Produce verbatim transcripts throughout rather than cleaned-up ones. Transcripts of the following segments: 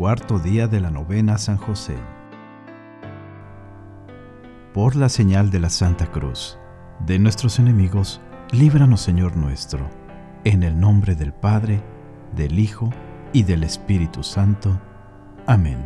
Cuarto día de la novena a San José. Por la señal de la Santa Cruz, de nuestros enemigos, líbranos, Señor nuestro, en el nombre del Padre, del Hijo y del Espíritu Santo. Amén.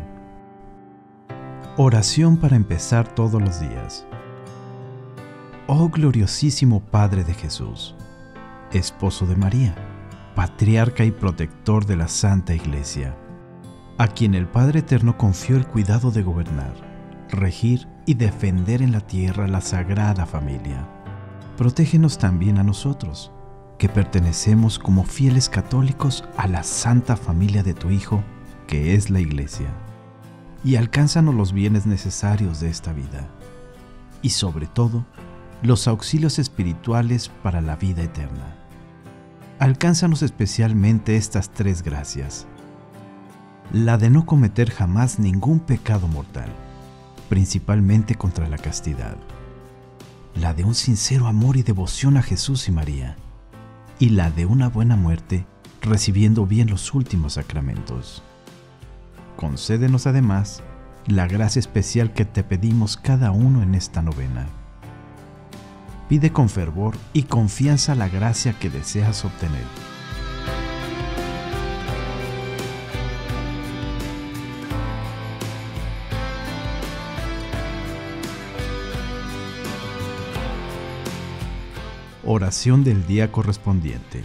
Oración para empezar todos los días. Oh gloriosísimo Padre de Jesús, esposo de María, patriarca y protector de la Santa Iglesia, a quien el Padre Eterno confió el cuidado de gobernar, regir y defender en la tierra la Sagrada Familia. Protégenos también a nosotros, que pertenecemos como fieles católicos a la Santa Familia de tu Hijo, que es la Iglesia, y alcánzanos los bienes necesarios de esta vida, y sobre todo, los auxilios espirituales para la vida eterna. Alcánzanos especialmente estas tres gracias: la de no cometer jamás ningún pecado mortal, principalmente contra la castidad, la de un sincero amor y devoción a Jesús y María, y la de una buena muerte, recibiendo bien los últimos sacramentos. Concédenos además la gracia especial que te pedimos cada uno en esta novena. Pide con fervor y confianza la gracia que deseas obtener. Oración del día correspondiente.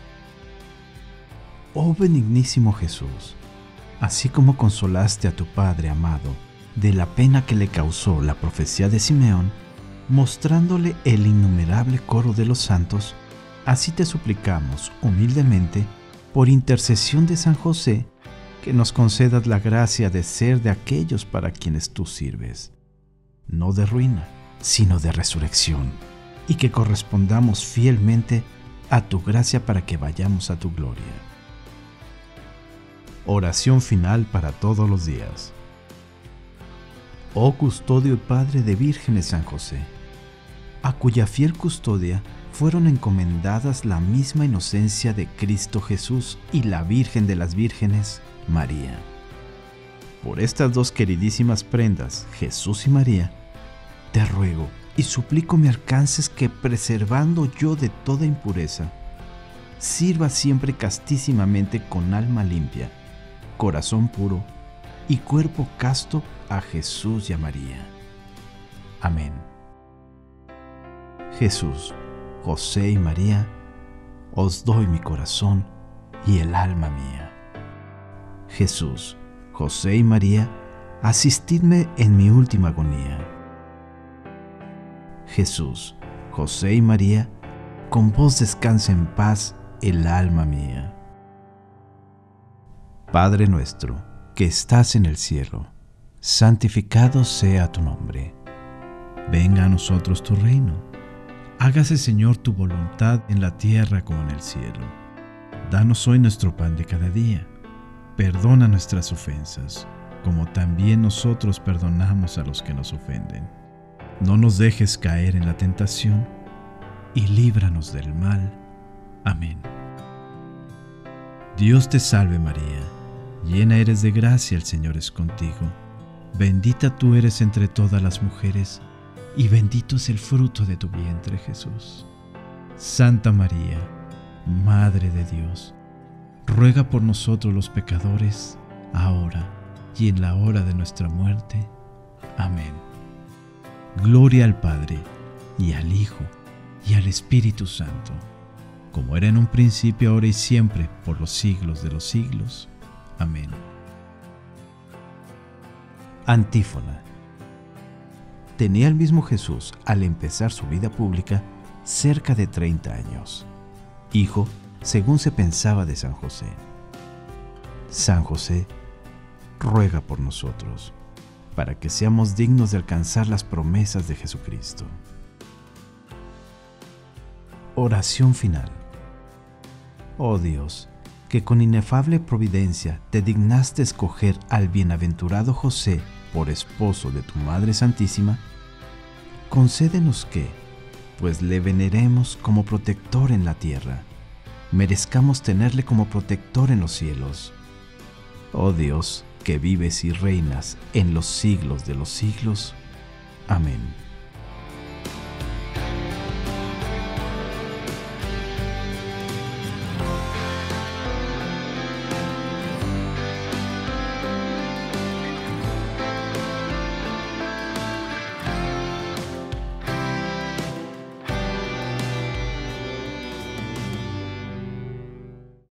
Oh benignísimo Jesús, así como consolaste a tu Padre amado de la pena que le causó la profecía de Simeón, mostrándole el innumerable coro de los santos, así te suplicamos humildemente, por intercesión de San José, que nos concedas la gracia de ser de aquellos para quienes tú sirves, no de ruina, sino de resurrección, y que correspondamos fielmente a tu gracia para que vayamos a tu gloria. Oración final para todos los días. Oh custodio y Padre de vírgenes San José, a cuya fiel custodia fueron encomendadas la misma inocencia de Cristo Jesús y la Virgen de las Vírgenes, María. Por estas dos queridísimas prendas, Jesús y María, te ruego y suplico me alcances que, preservando yo de toda impureza, sirva siempre castísimamente con alma limpia, corazón puro y cuerpo casto a Jesús y a María. Amén. Jesús, José y María, os doy mi corazón y el alma mía. Jesús, José y María, asistidme en mi última agonía. Jesús, José y María, con vos descansa en paz el alma mía. Padre nuestro, que estás en el cielo, santificado sea tu nombre. Venga a nosotros tu reino. Hágase, Señor, tu voluntad en la tierra como en el cielo. Danos hoy nuestro pan de cada día. Perdona nuestras ofensas, como también nosotros perdonamos a los que nos ofenden. No nos dejes caer en la tentación, y líbranos del mal. Amén. Dios te salve María, llena eres de gracia, el Señor es contigo. Bendita tú eres entre todas las mujeres, y bendito es el fruto de tu vientre, Jesús. Santa María, Madre de Dios, ruega por nosotros los pecadores, ahora y en la hora de nuestra muerte. Amén. Gloria al Padre, y al Hijo, y al Espíritu Santo, como era en un principio, ahora y siempre, por los siglos de los siglos. Amén. Antífona. Tenía el mismo Jesús, al empezar su vida pública, cerca de treinta años, hijo, según se pensaba, de San José. San José, ruega por nosotros, para que seamos dignos de alcanzar las promesas de Jesucristo. Oración final. Oh Dios, que con inefable providencia te dignaste escoger al bienaventurado José por esposo de tu Madre Santísima, concédenos que, pues le veneremos como protector en la tierra, merezcamos tenerle como protector en los cielos. Oh Dios, que vives y reinas en los siglos de los siglos. Amén.